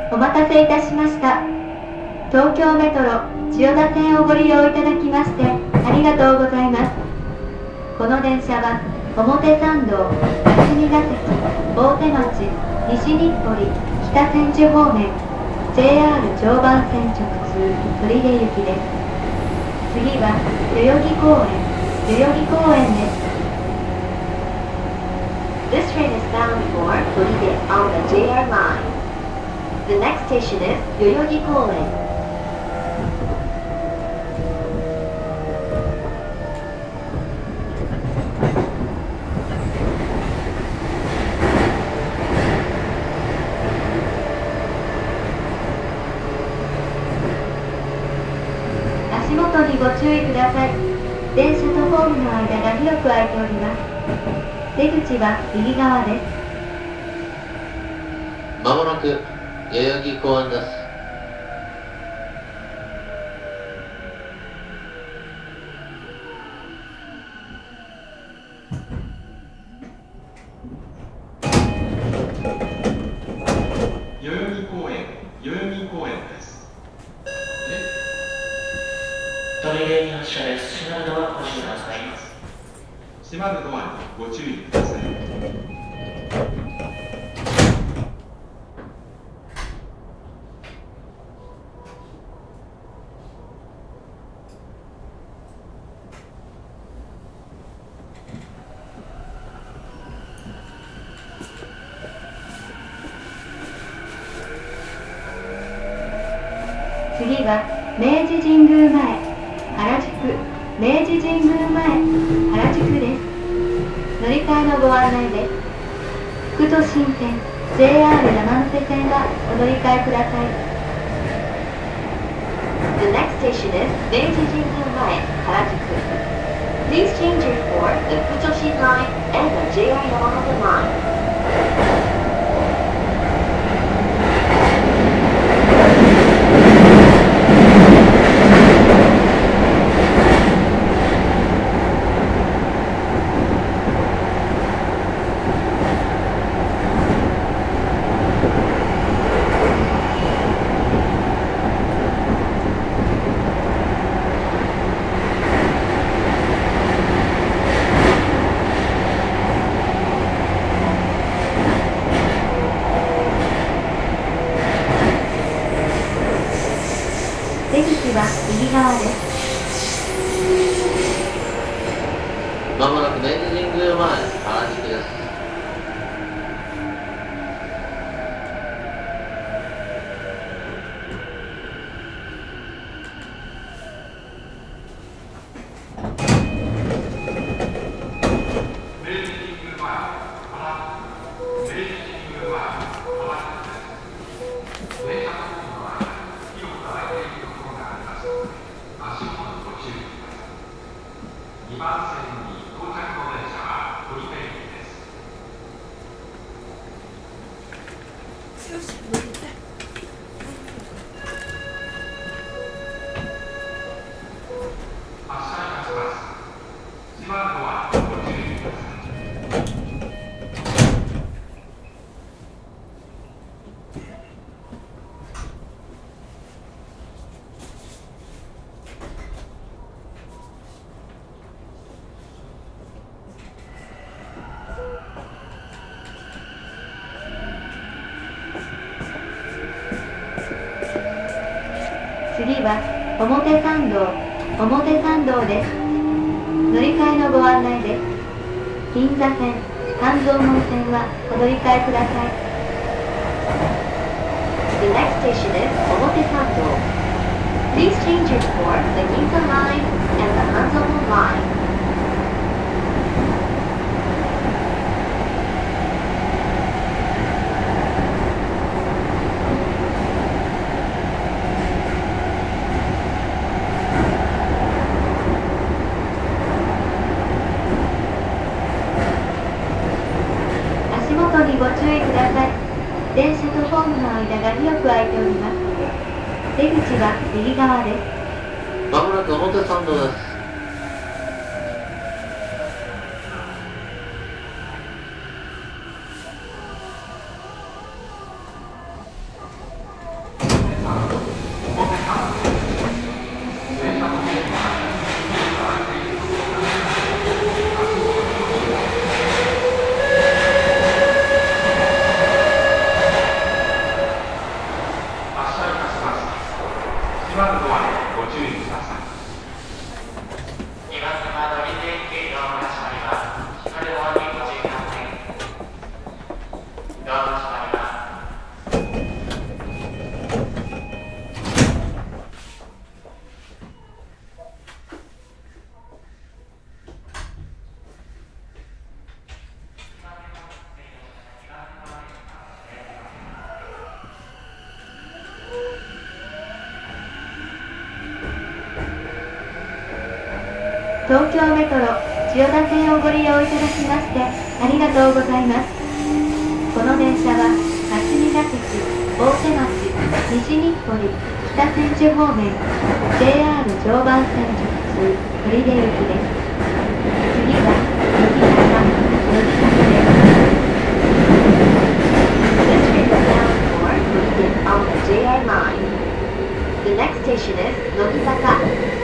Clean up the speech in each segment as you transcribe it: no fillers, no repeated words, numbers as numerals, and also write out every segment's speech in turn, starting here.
お待たせいたしました。東京メトロ千代田線をご利用いただきましてありがとうございます。この電車は表参道、霞ヶ関、大手町、西日暮里、北千住方面 JR 常磐線直通取手行きです。次は代々木公園です。This train is bound for Toride on the JR line. The next station is Yoyogi Koen.足元にご注意ください。電車とホームの間が広く空いております。出口は右側です。 まもなく代々木公園です。 代々木公園です。 取手に発車です。閉まるドアご注意ください。 閉まるドアにご注意ください。 次は明治神宮前、原宿、明治神宮前、原宿です。乗り換えのご案内です。副都心線、JR 山手線はお乗り換えください。The next station is 明治神宮前、原宿。Please change your for the Futoshi line and the JR Yamanote line.出口は右側です。 まもなく明治神宮前、原宿です。 2番線に到着の電車は取手駅です。発車いたします。閉まるドアにご注意ください。 次は表参道です。乗り換えのご案内です。銀座線、半蔵門線はお乗り換えください。The next station is 表参道。Please change it for the Ginza line and the Hanzomon line.足元にご注意ください。電車とホームの間が広く空いております。出口は右側です。 まもなく表参道です。 東京メトロ千代田線をご利用いただきましてありがとうございます。この電車は霞ヶ関、大手町、西日暮里、北千住方面 JR 常磐線直通取手行きです。次は乃木坂です。 This train is bound for Northern on the JR line. The next station is Nogizaka.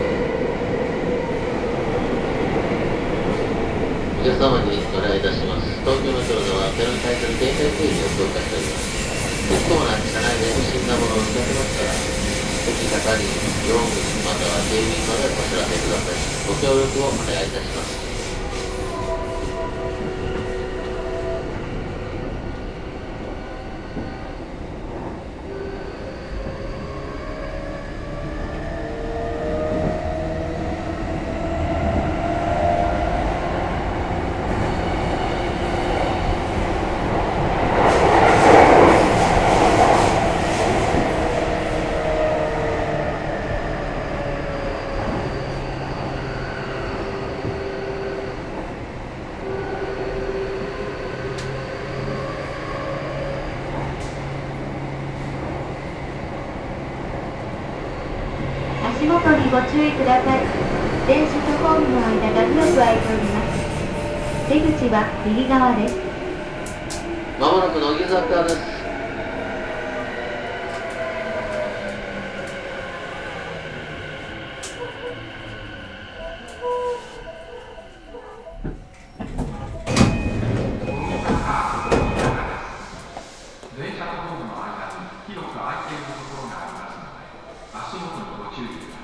お客様にお願いいたします。東京メトロでは手に対する警戒掲示を強化しております。結構な車内で不審なものを見かけましたら、駅係員、乗務員または警備員までお知らせください。ご協力をお願いいたします。 足元にご注意ください。電車とホームの間が広く空いております。出口は右側です。 まもなく乃木坂です。 電車とホームの間に広く空いているところがありますので、足元にご注意ください。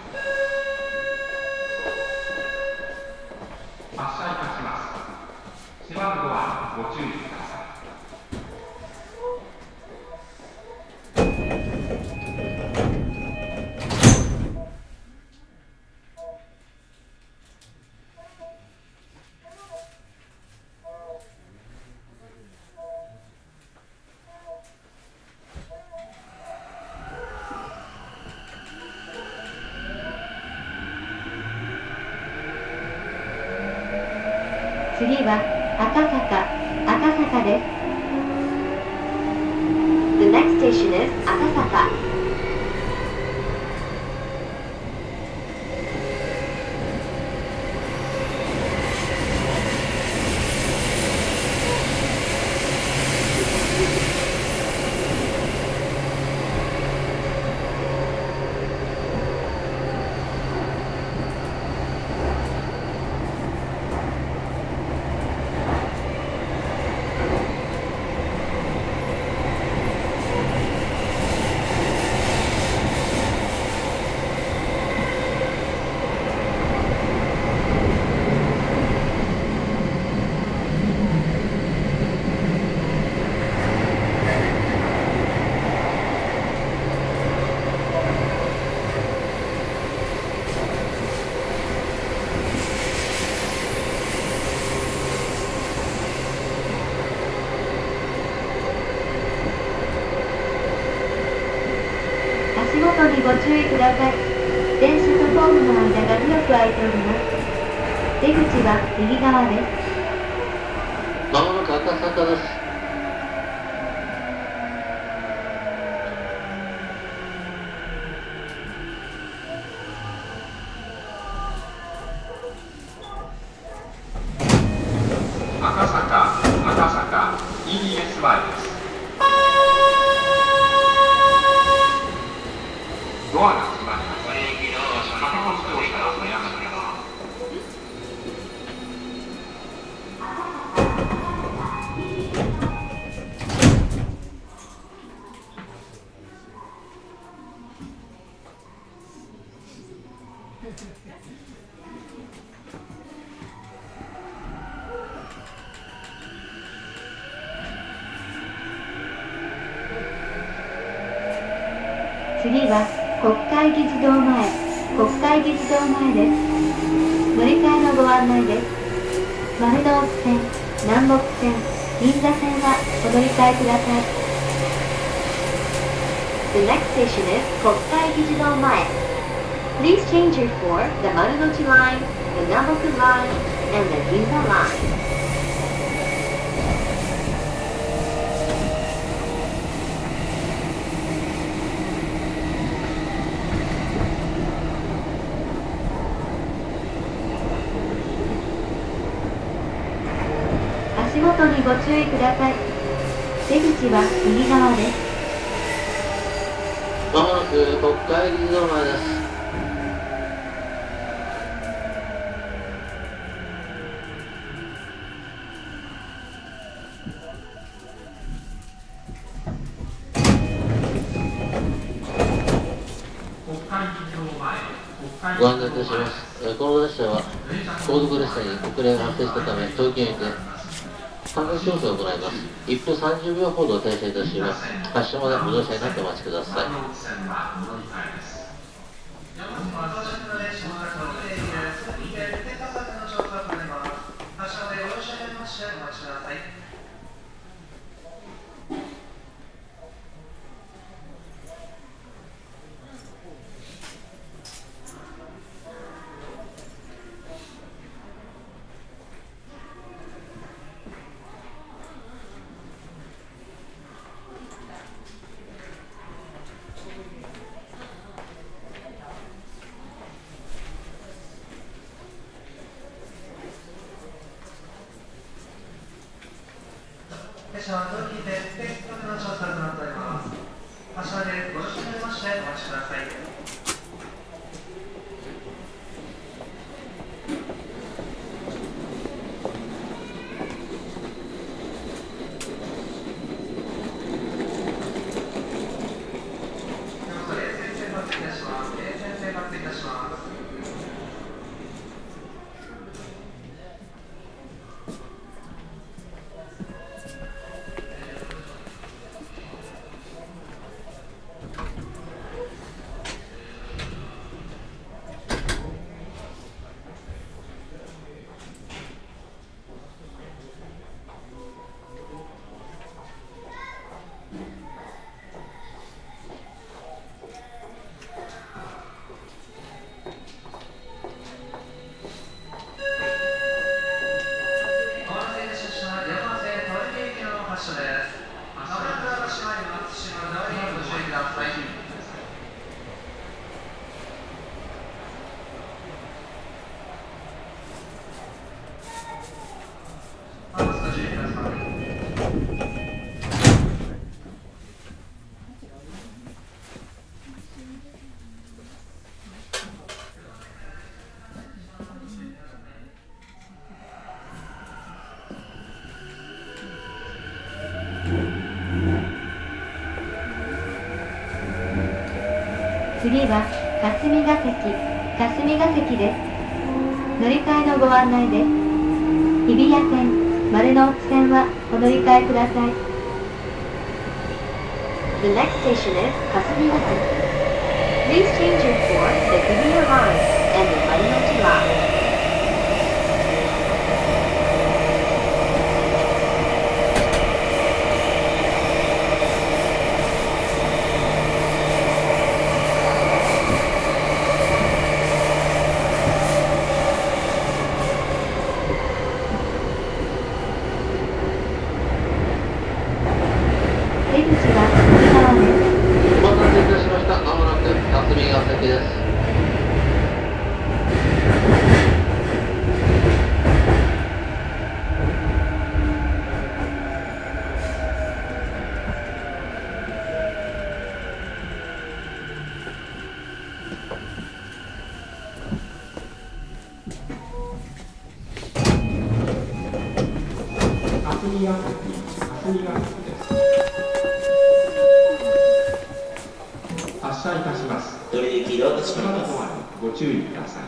発車いたします。閉まるドアにご注意ください。 次は赤坂です。 The next station is Akasaka. 足元にご注意ください。電車とホームの間が広く空いております。出口は右側です。 まもなく赤坂です。 赤坂 EBS 前です。ドアが閉まります。片方視聴者はおやめください。 次は国会議事堂前です。乗り換えのご案内です。丸ノ内線、南北線、銀座線はお乗り換えください。 The next station is 国会議事堂前. Please change it for the Marunouchi line, the Namboku line, and the Ginza line. 足元にご注意ください。出口は右側です。 まもなく国会議事堂前です。ご案内いたします。この列車は後続列車に遅れが発生したため、東京駅で関連調整を行います。1分30秒ほど停車いたします。発車まで無動車になってお待ちください。 列車は東京で鉄道の調査となっております。発車までご了承になりましてお待ちください。 次は霞ヶ関です。乗り換えのご案内です。日比谷線、丸の内線はお乗り換えください。 The next station is Kasumigaseki. Please change it for the Hibiya line and the Marunouchi line. 出口は右側です。 お待たせいたしました。まもなく霞ヶ関です。 発車いたします。 乗り行きロードしドアにます。 ご注意ください。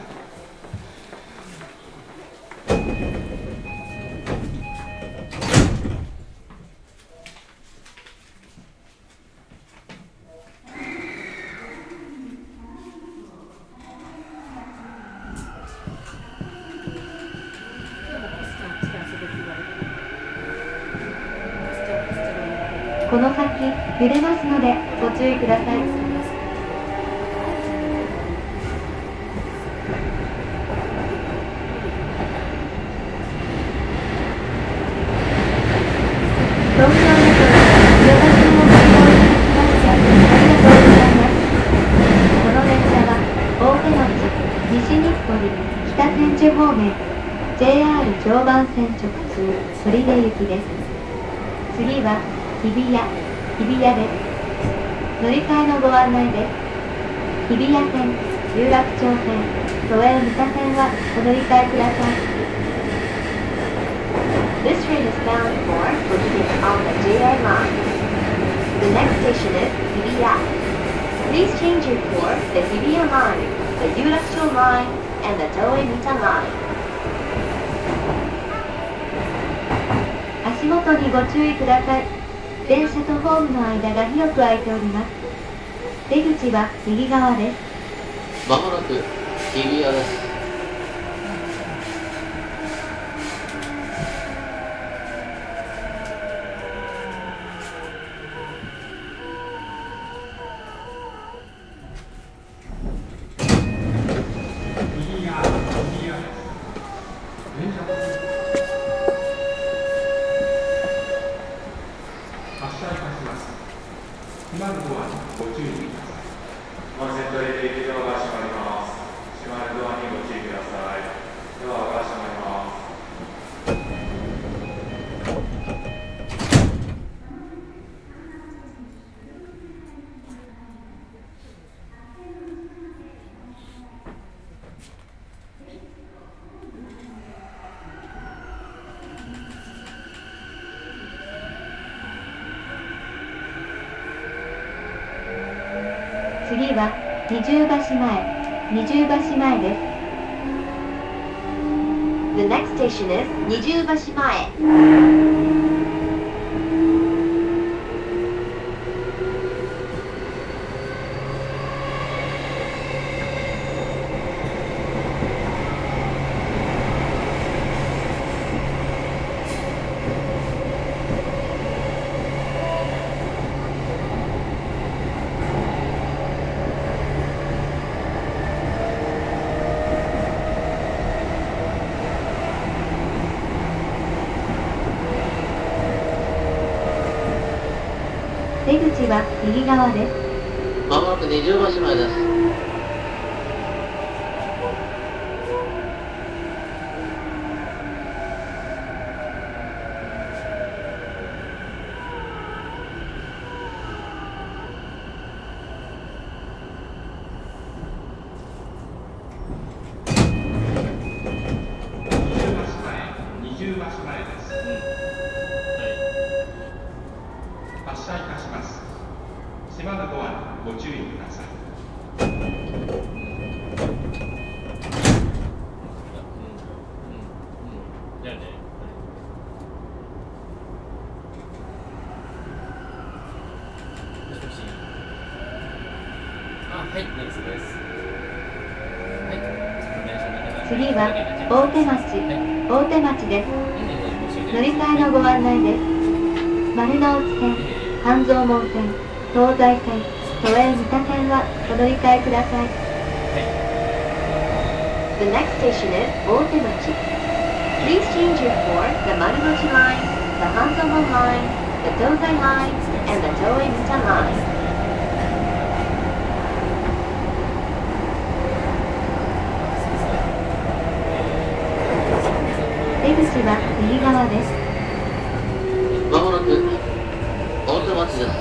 この先揺れますのでご注意ください。 東京メトロ千代田線をご利用いただきましてありがとうございます。この電車は大手町、西日暮里、北千住方面 JR 常磐線直通取手行きです。次は日比谷です。乗り換えのご案内です。日比谷線、有楽町線、都営三田線はお乗り換えください。 This train is bound for Fujian on the JR line. The next station is Hibiya. Please change it for the Hibiya line, the Yurakucho line, and the Toei Mita line. 足元にご注意ください。電車とホームの間が広く空いております。出口は右側です。 まもなく日比谷です。 次は二重橋前です。 The next station is 二重橋前。 出口は右側です。 まもなく二重橋前です。 次は大手町です。乗り換えのご案内です。丸の内線、半蔵門線、東西線、都営三田線はお乗り換えください。 The next station is 大手町. Please change it for the Marunochi line, the Hanzomon line, the Tozai line, and the Toei Mita line. 出口は右側です。 まもなく大手町です。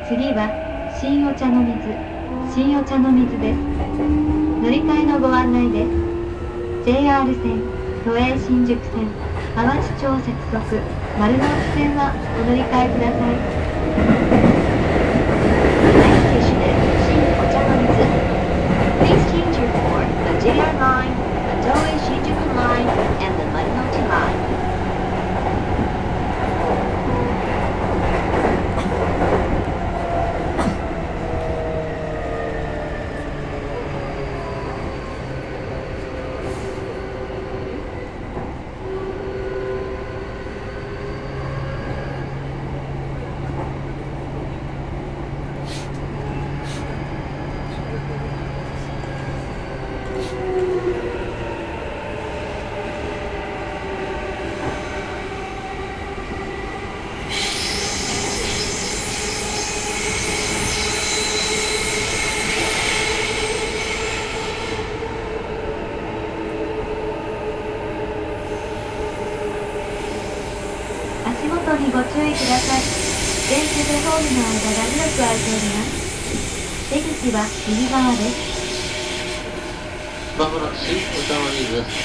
次は新お茶の水です。乗り換えのご案内です。 JR 線、都営新宿線、淡路町接続、丸ノ内線はお乗り換えください。 The next station is Shin-Ochanomizu. Please change your for the JR line, the Toei Shinjuku line, and the Marunouchi line. 足元にご注意ください。電車とホームの間が広く空いております。出口は右側です。 まもなく新お茶の水です。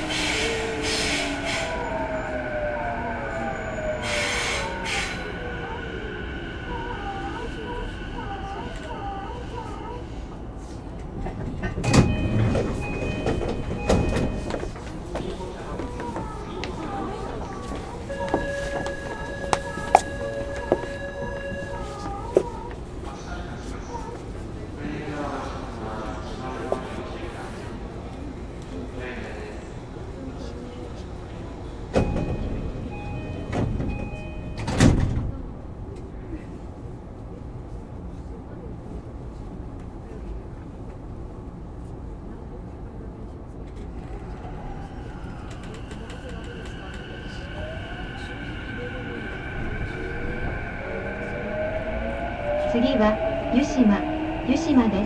次は湯島です。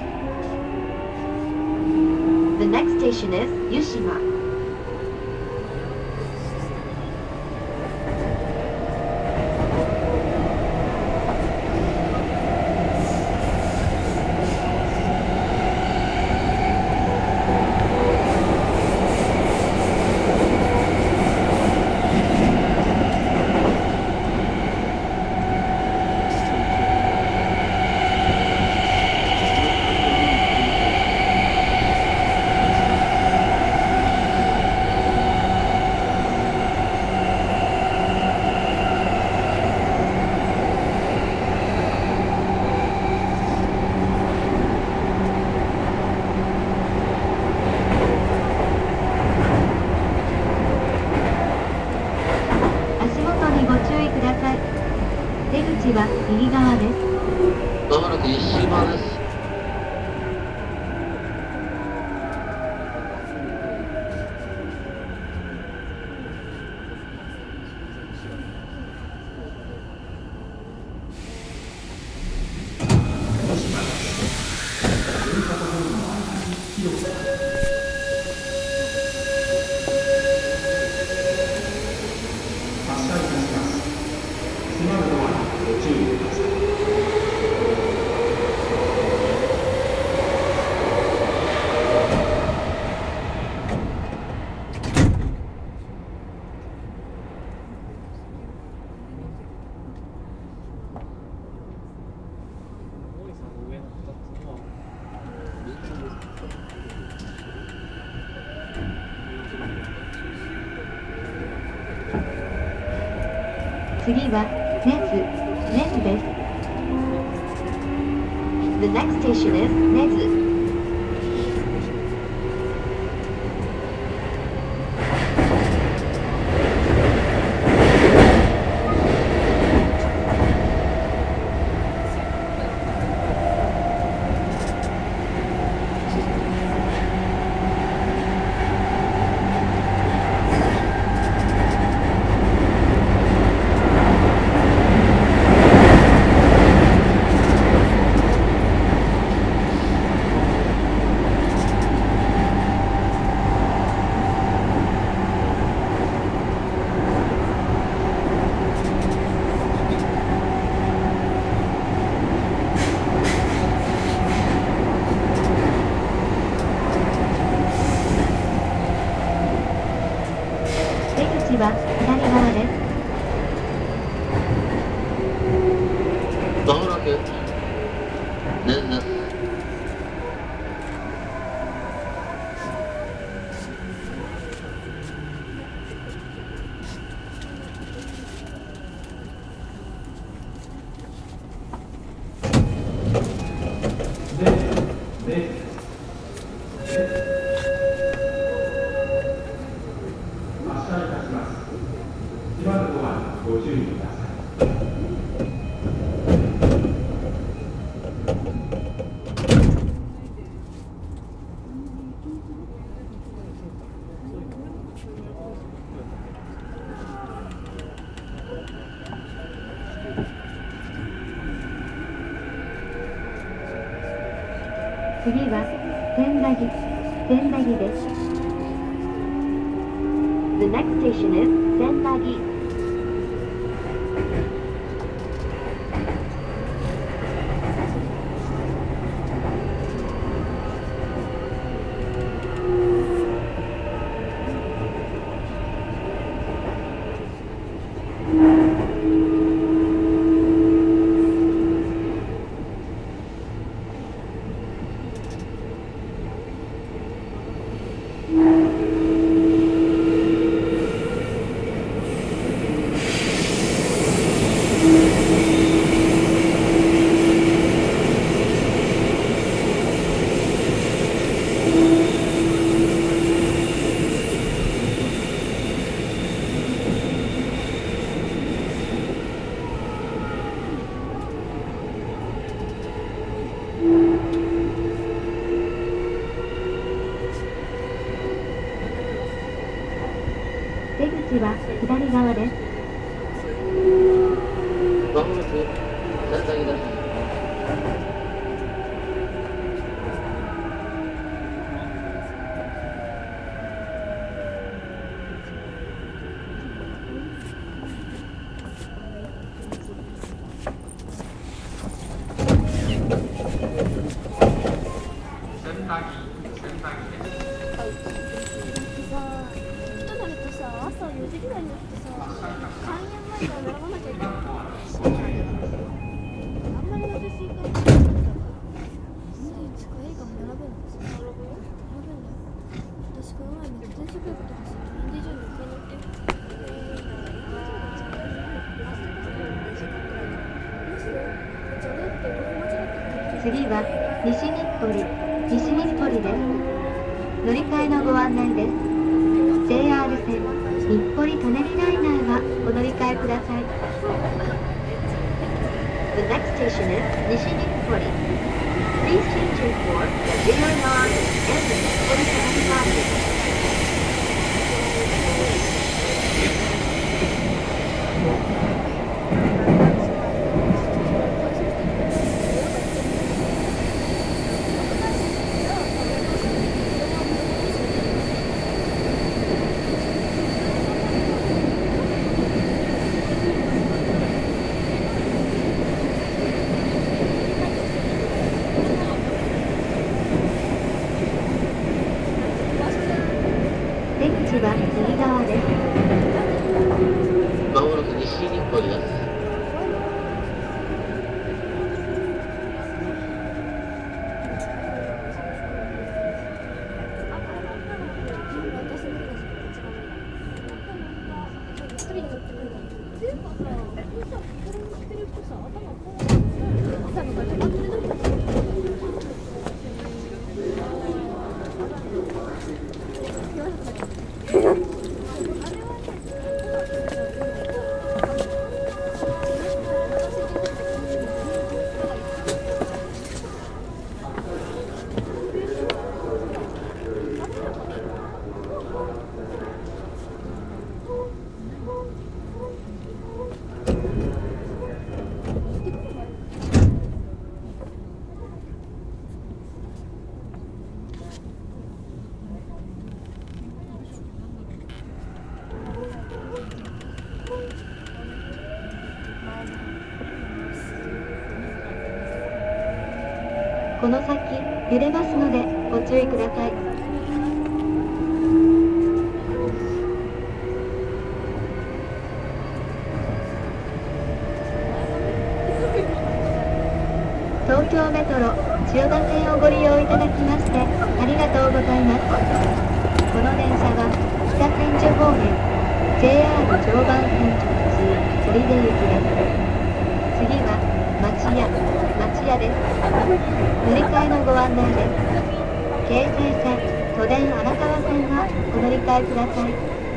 The next station is Yushima. 出口は右側です。 まもなく湯島です。 次は根津です。 The next station is Nezu. は左側です。 まもなく念なす。 次は千駄木です。 The next station is Sendagi. 出口は左側です。 まもなく千駄木です。 次は西日暮里です。乗り換えのご案内です。JR 線日暮里舎人ライナーはお乗り換えください。 The next station is Nishinikkuri. Please change your for the JR Line and the Nippori Canal Line. 出口は右側です。 まもなく西日暮里です。 この先揺れますのでご注意ください。 東京メトロ千代田線をご利用いただきましてありがとうございます。この電車は北千住方面 JR 常磐線直通取手行きです。次は町屋です。乗り換えのご案内です。京成線都電荒川線はお乗り換えください。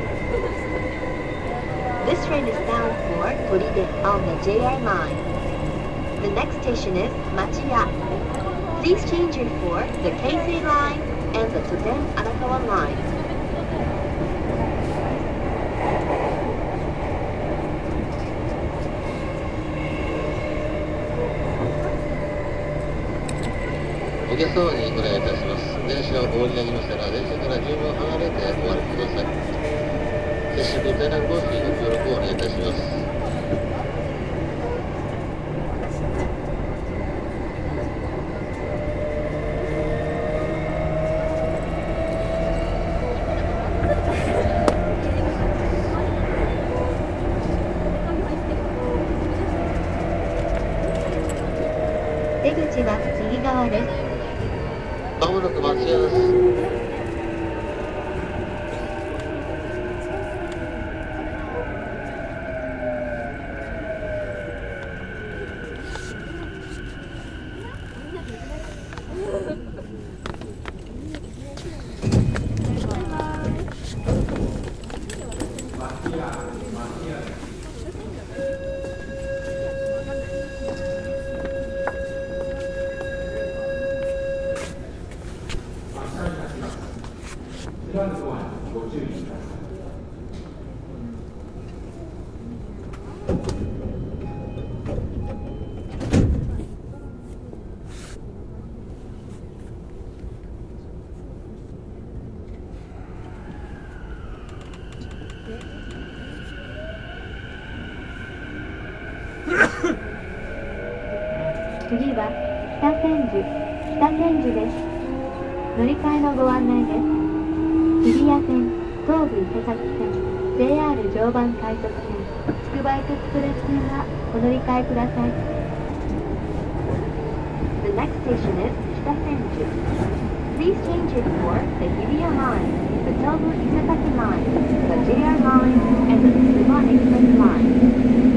This train is bound for Toride on the JR line. The next station is Machiya. Please change it for the Keisei line and the Toden Arakawa line. お客様にお願いいたします。電車をお降りになりましたら、電車から10秒離れてお歩きください。接触転落防止にご協力をお願いいたします。 出口は右側です。 まもなく町屋です。 次は北千住です。乗り換えのご案内です。日比谷線、東武伊勢崎線、JR 常磐快速線、つくばエクスプレス線はお乗り換えください。 The next station is Kitasenju. Please change it for the Hibiya line, the Tobu Isesaki line, the JR line, and the Tsukuba Express line.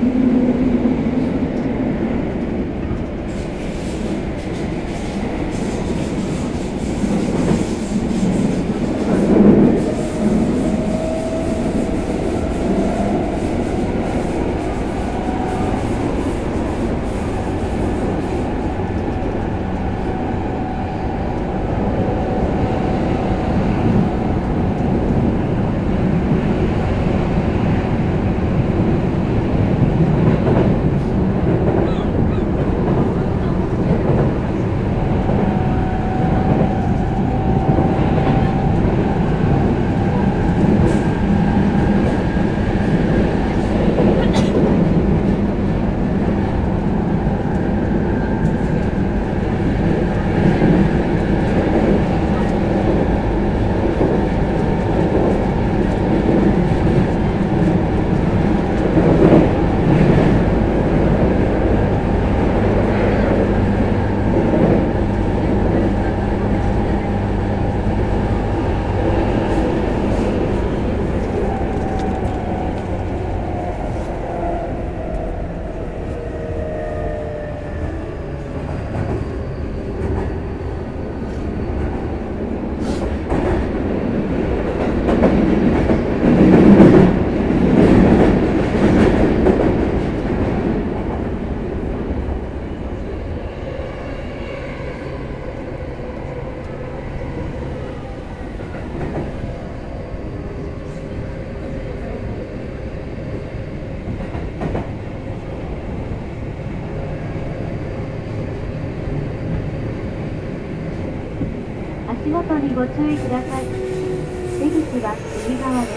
足元にご注意ください。出口は右側です。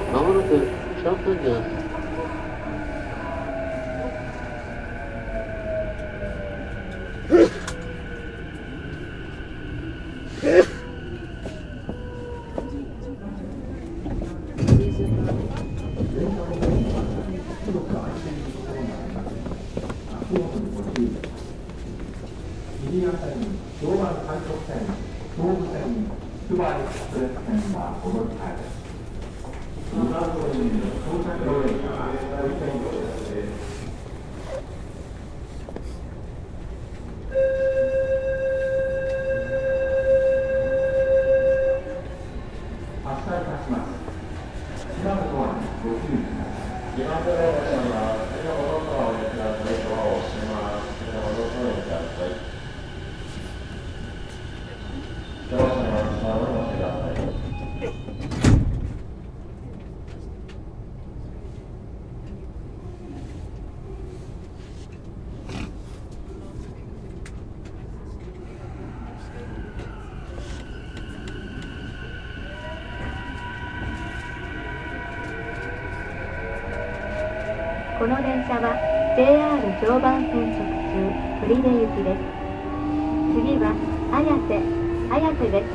まもなく北千住です。 広く愛犬のところがあります。足元にご注意ください。 日比谷線、常磐快速線、東武線、つくばエクスプレス線はお乗り換えです。2番線到着の列車は大線路です。発車いたします。閉まるドアにご注意ください。2番線の列車は次の戻ったらお降りください。ドアを閉めます。次の戻ったらお降りください。ドアを閉めます。ドアを閉めてください。 この電車は JR 常磐線直通取手行きです。次は綾瀬です。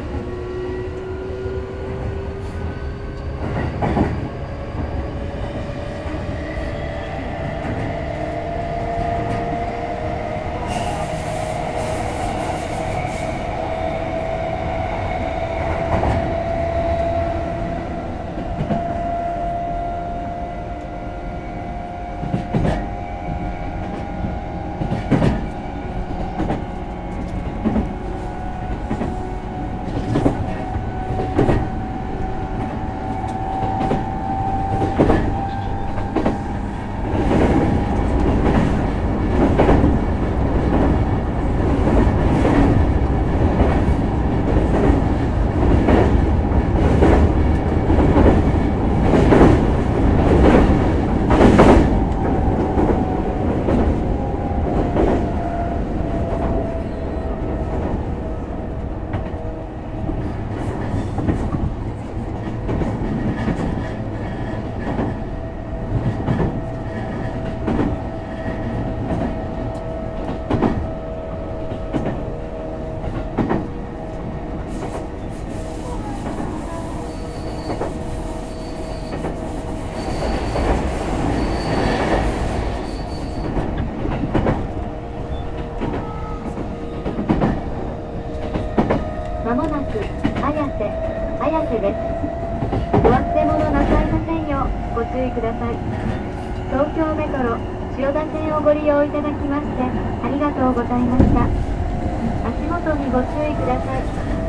まもなく綾瀬です。お忘れ物なさいませんようご注意ください。東京メトロ千代田線をご利用いただきましてありがとうございました。足元にご注意ください。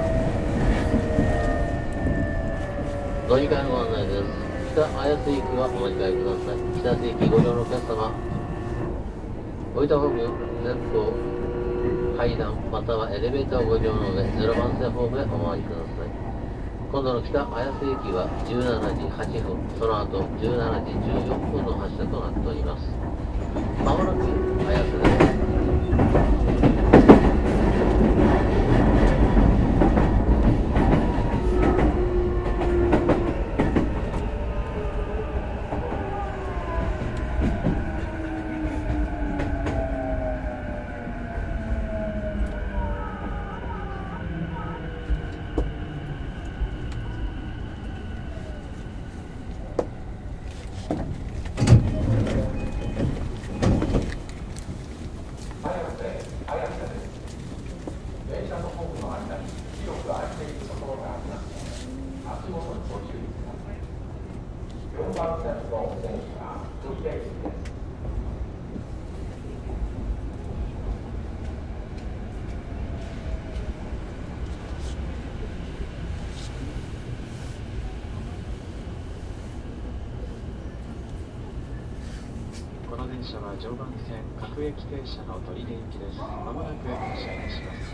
乗り換えのご案内です。北綾瀬行きはお乗り換えください。北瀬行きご利用のお客様、降りたホーム前方階段またはエレベーターをご利用の上、0番線ホームへお回りください。今度の北綾瀬駅は17時8分、その後17時14分の発車となっております。まもなく綾瀬です。 この電車は常磐線各駅停車の取手行きです。まもなく発車いたします。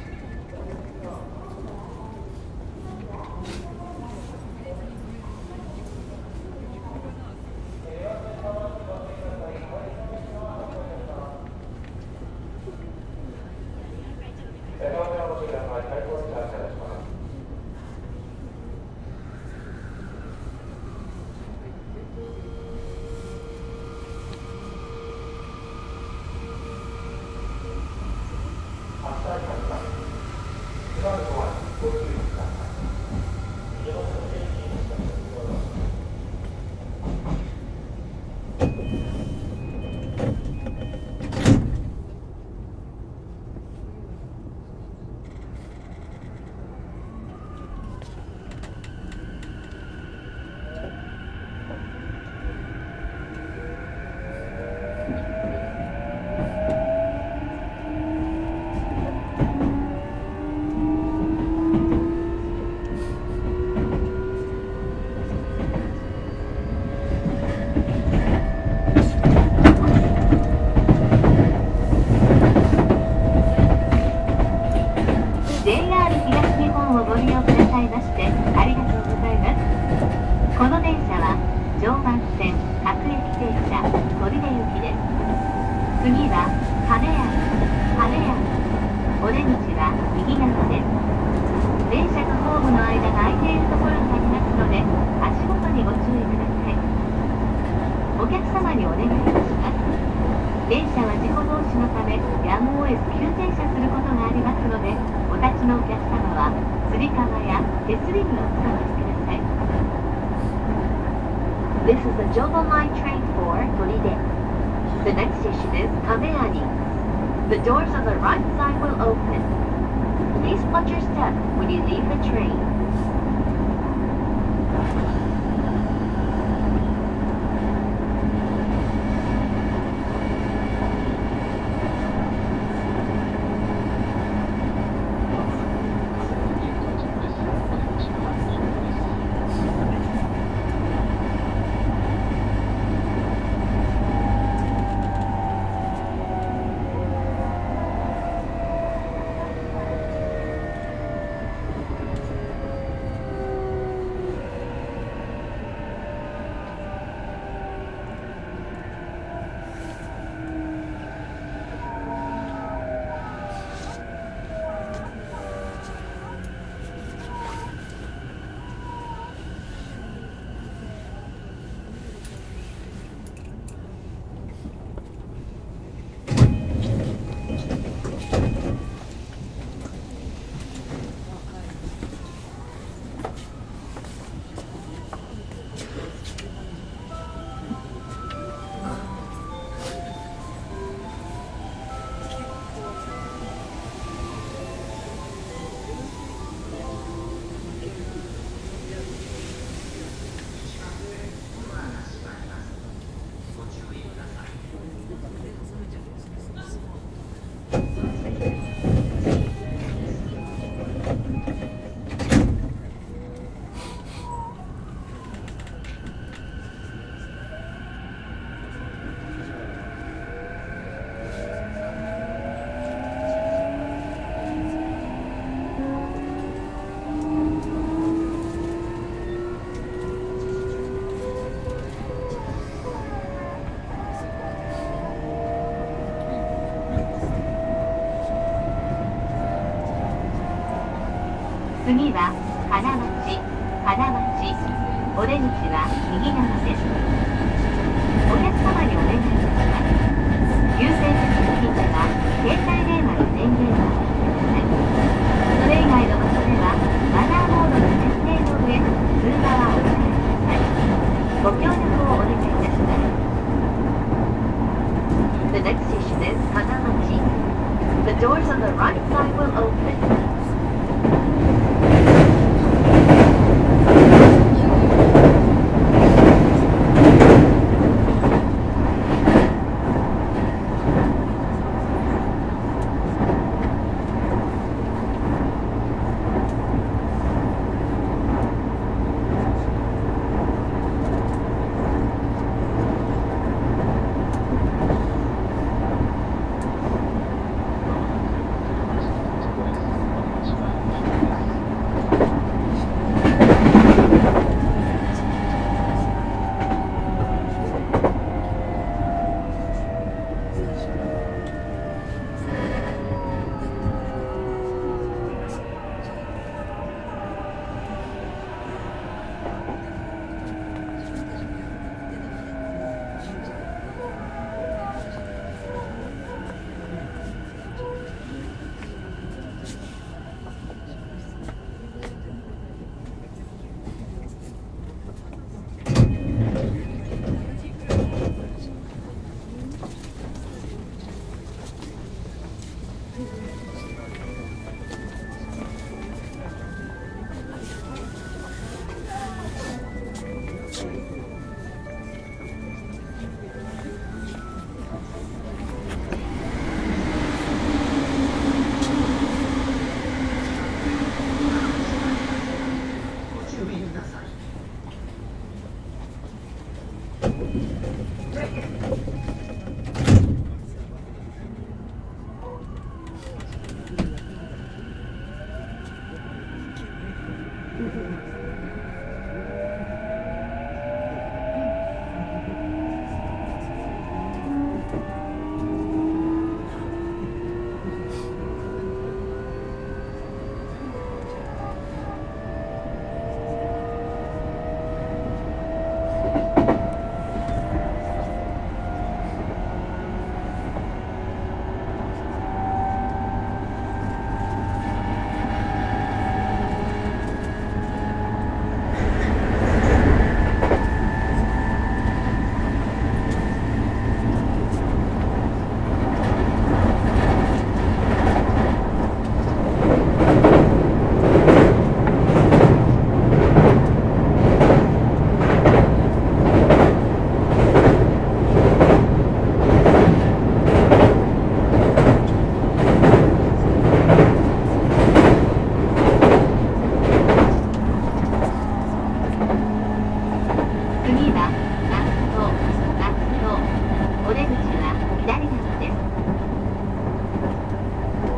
次は亀谷、お出口は右側です。電車とホームの間が空いているところがありますので、足元にご注意ください。お客様にお願いいたします。電車は事故防止のため、やむを得ず急停車することがありますので、お立ちのお客様はつり革や手すりにおつかまりください。This is the Joban Line train for Toride. The next station is Kameani. The doors on the right side will open. Please watch your step when you leave the train. 次は金町、お出口は右側です。お客様にお願いいたします。優先席付近では携帯電話の電源をお切ってください。それ以外の場所ではマナーボードの設定の上、通話はお控えください。ご協力をお願いいたします。The next station is Kanamachi. The doors on the right side will open.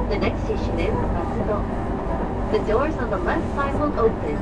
The next station is Matsudo. The doors on the left side will open.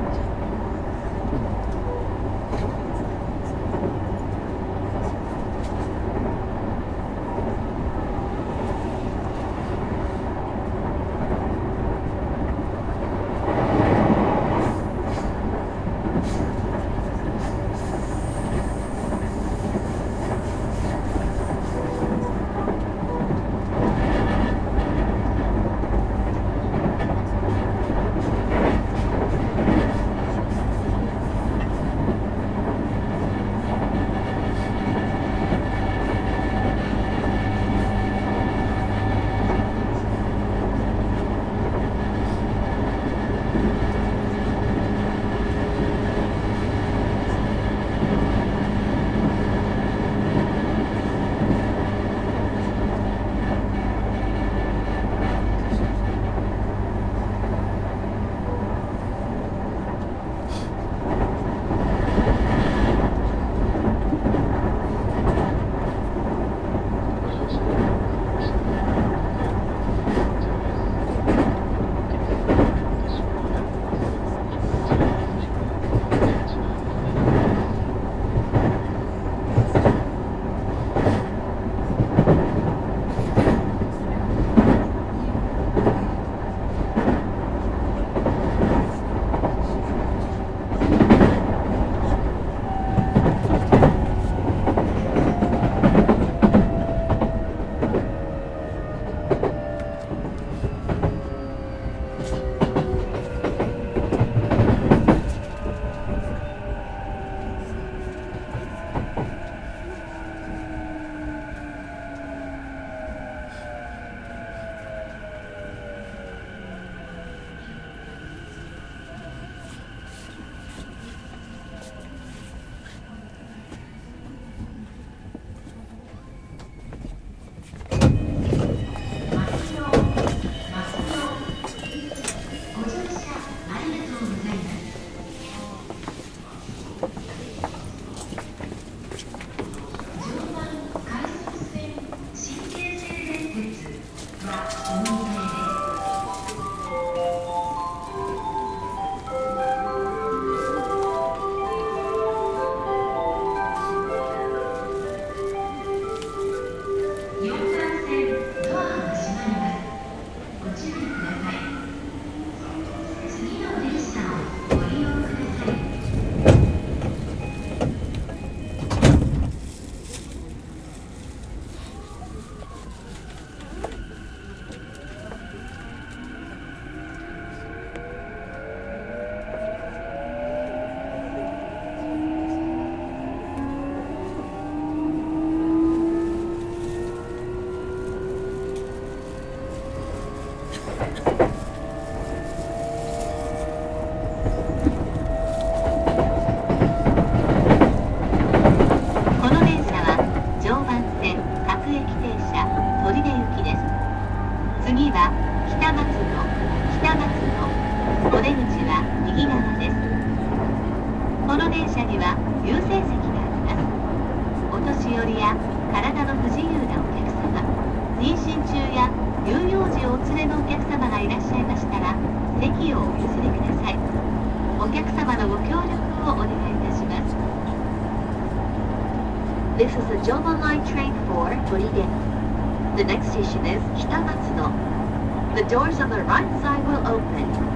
This is the Joban Line train for Toride. The next station is Kitamatsuno. The doors on the right side will open.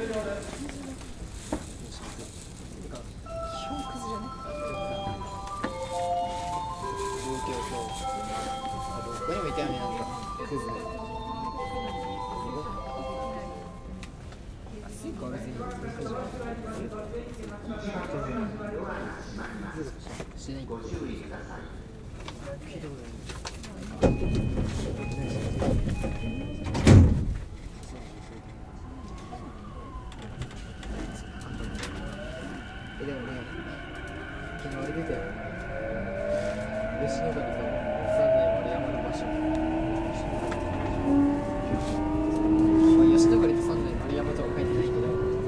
こにもいたよね、なんかクズで。スイカは別にクズしてない。ご注意ください。聞いたことない。でもね、昨日あれ出たよね。吉野ヶ里と三内丸山の場所。吉野ヶ里と三内丸山とは書いてないけど、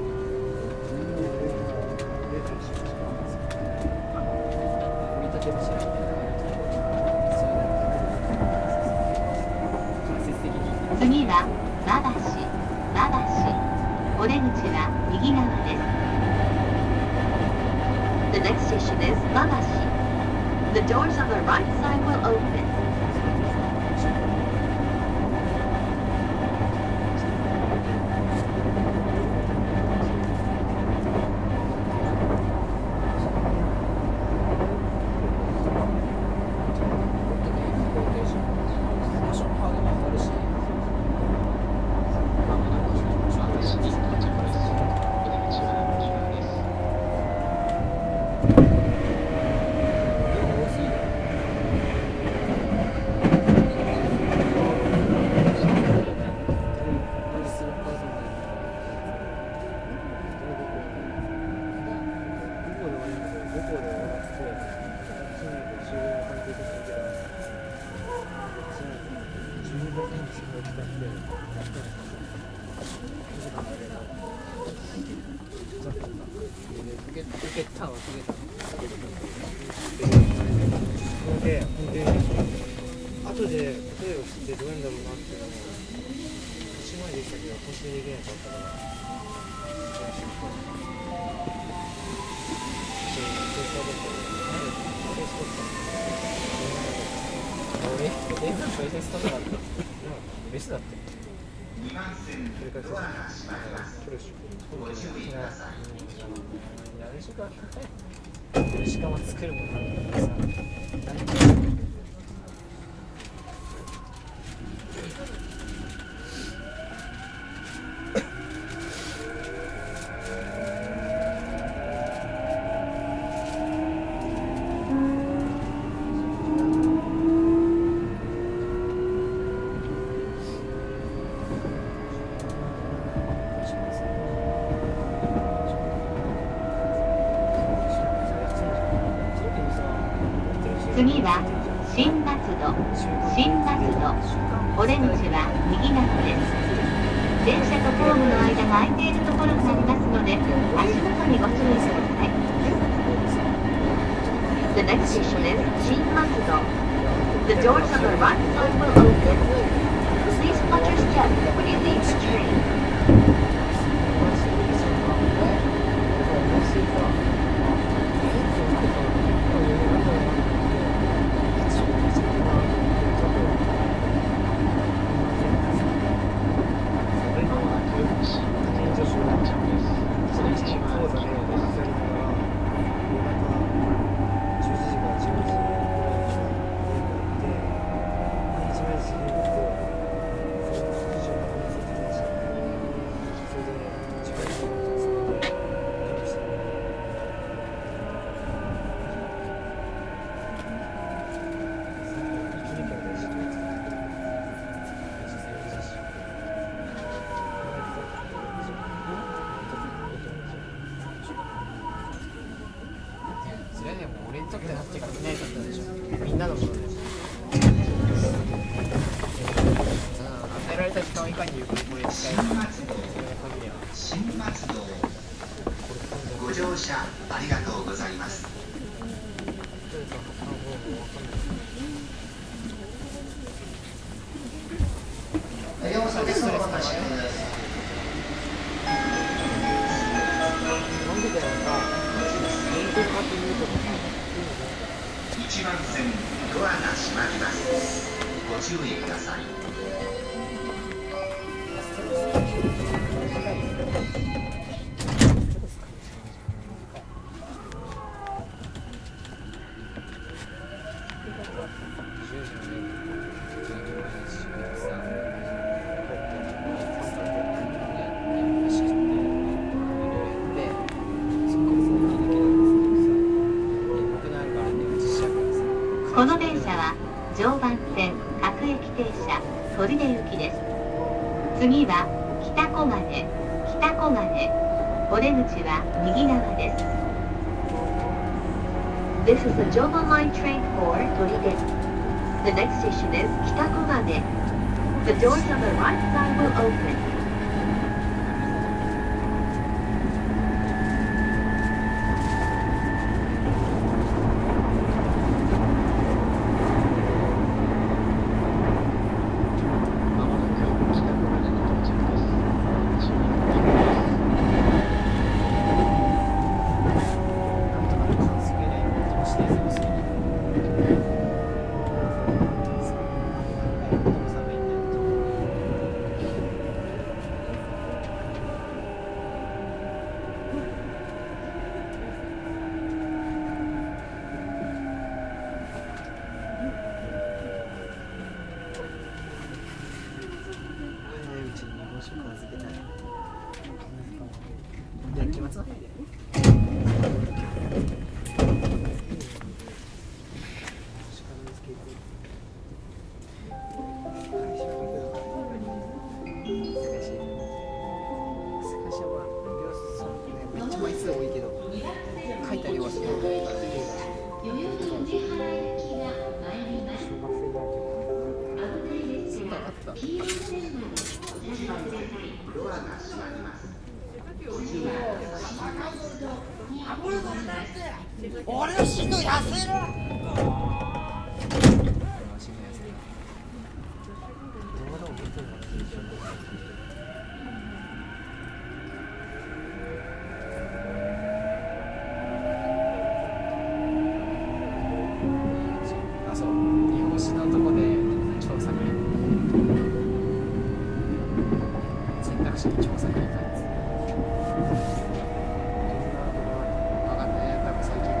折り立て柱みたいなのがあるところ、そういうの間接的に。 次は馬橋。お出口は右側です。The next station is Mabashi. The doors on the right side will open. 後で例えば知ってどうやんだろうなっていうのを1枚でしたけど本当にできなかったからメスだってそれからそうやるしかないしかも作るもんなんだからさ次は新松戸。お出口は右側です。電車とホームの間が空いているところがありますので、足元にご注意ください。The next station is 新松戸。The doors on the right side will open. Please watch your step when you leave the train. ご乗車ありがとうございます。1番線ドアが閉まります。ご注意ください。 この電車は常磐線各駅停車砦行きです。次は北小金、北小金。お出口は右側です。 This is the Joban Line train for Toride. The next station is Kitakogane. The doors on the right side will open. 俺の心臓痩せろ。 あ、そう、日本史のとこで調査会選択肢の調査会かやつ分かんない。多分最近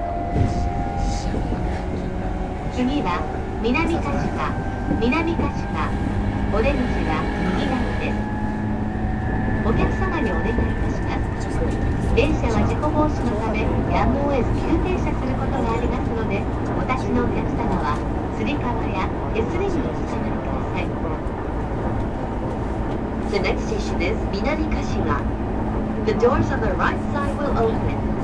次は南鹿島、南鹿島。お出口は右側です。お客様にお願いいたします。電車は事故防止のためやむを得ず急停車することがありますので、お立ちのお客様はつり革や手すりにおつかまりください。 The next station is Minami Kashima. The doors on the right side will open.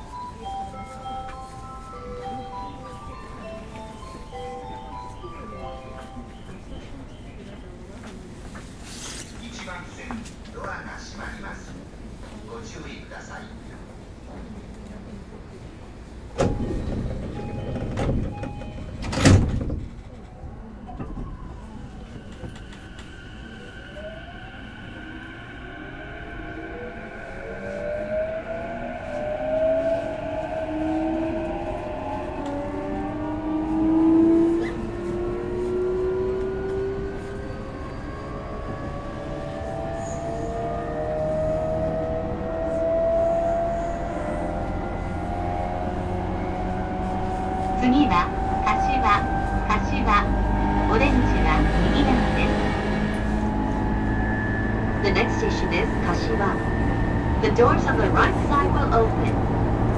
「 次は柏、お出口は右側です。 The next station is Kashiwa. The doors on the right side will open.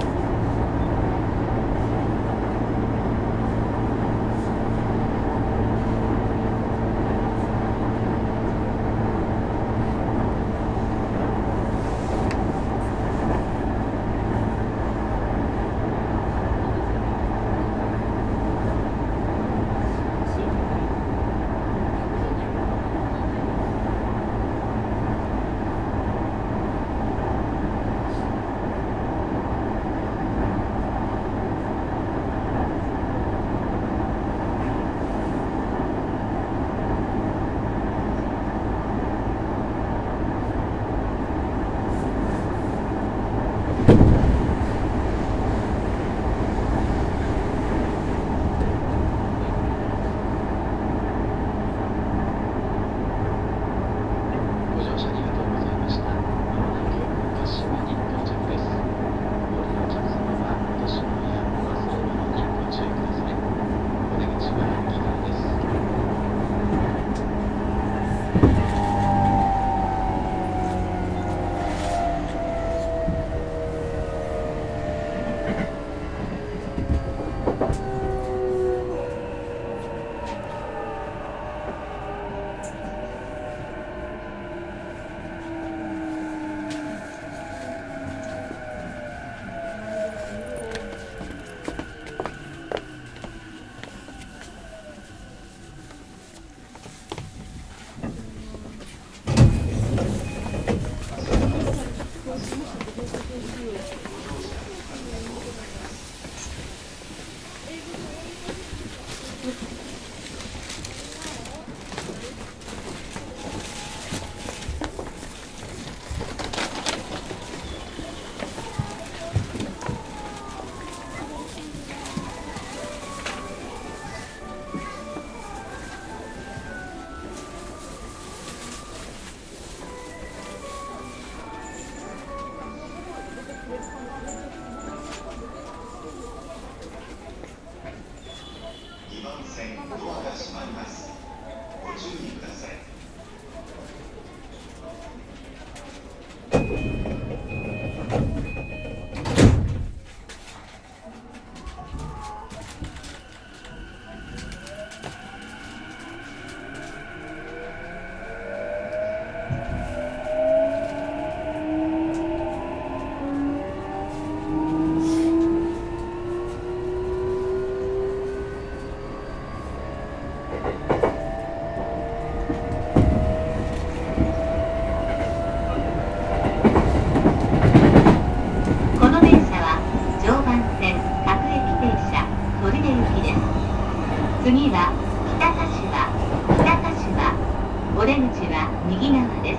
次は北柏、お出口は右側です。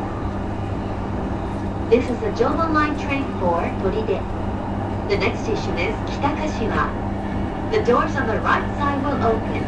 This is the Joban Line train for Toride. The next station is Kitakashiwa. The doors on the right side will open.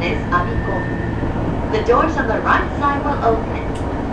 is Abiko. The doors on the right side will open.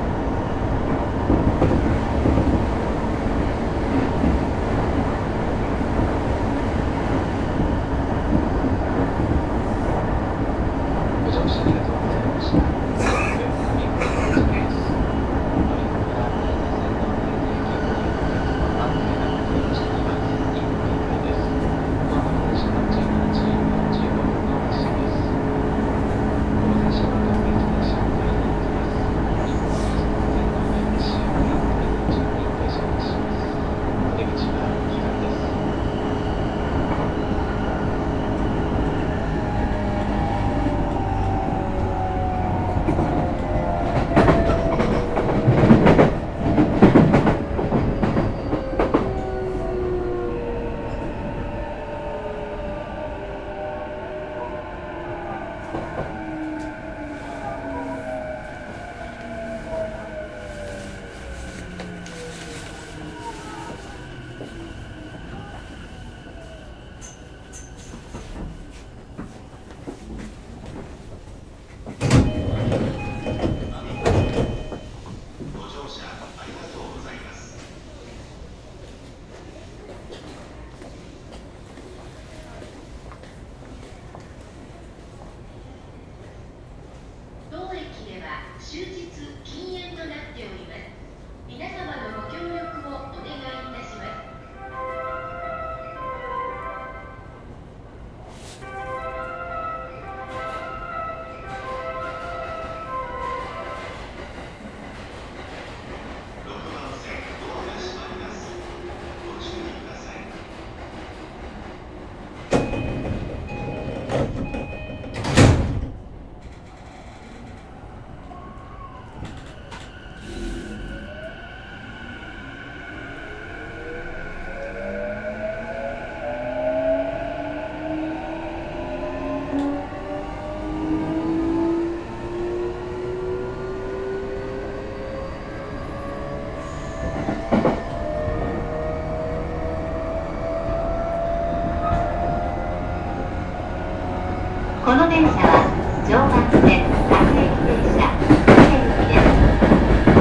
この電車は常磐線各駅停車各駅です。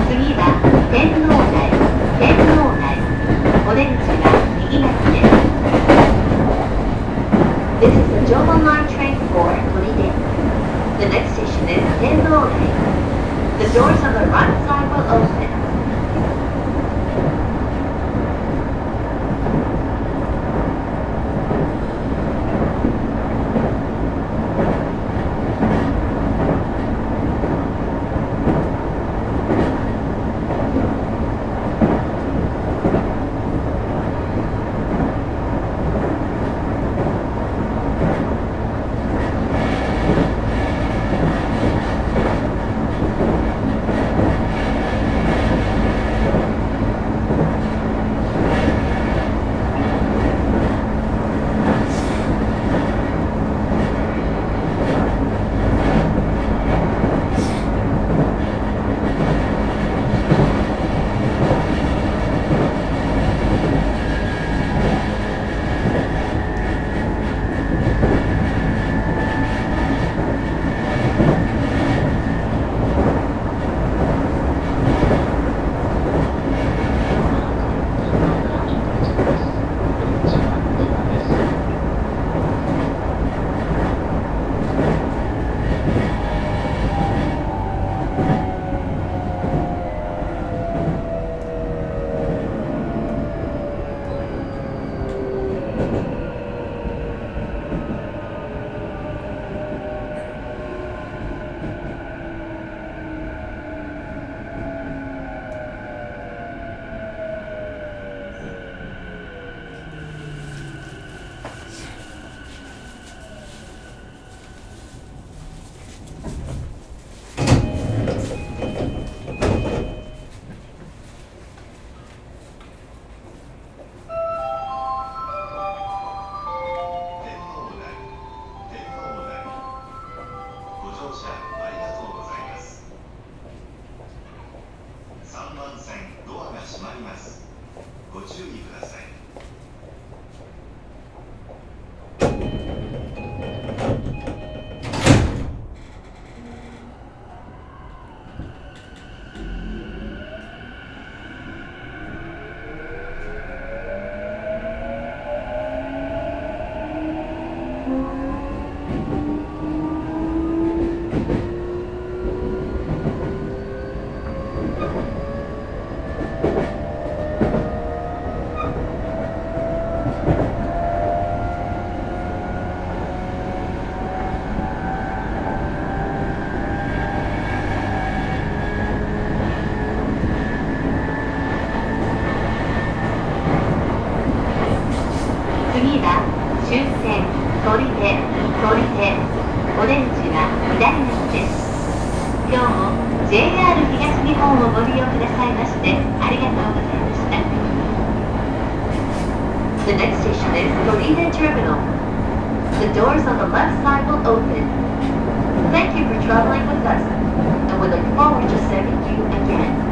次は天王台、天王台。お出口は右側です。 This is the Joban Line train for Oride. The next station is Tenrōdai. The doors on the right side will open. 降りて、オレンジは左道です。今日も JR 東日本をご利用くださいましてありがとうございました。The next station is Torite Terminal. The doors on the left side will open. Thank you for traveling with us, and we look forward to serving you again.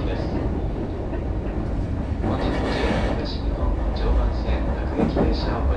列車をご